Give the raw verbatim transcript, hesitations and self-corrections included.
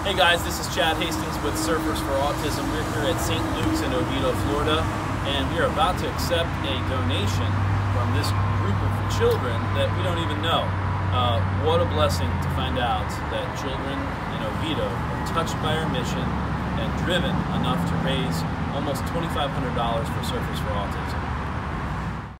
Hey guys, this is Chad Hastings with Surfers for Autism. We're here at Saint Luke's in Oviedo, Florida, and we are about to accept a donation from this group of children that we don't even know. Uh, what a blessing to find out that children in Oviedo are touched by our mission and driven enough to raise almost twenty-five hundred dollars for Surfers for Autism.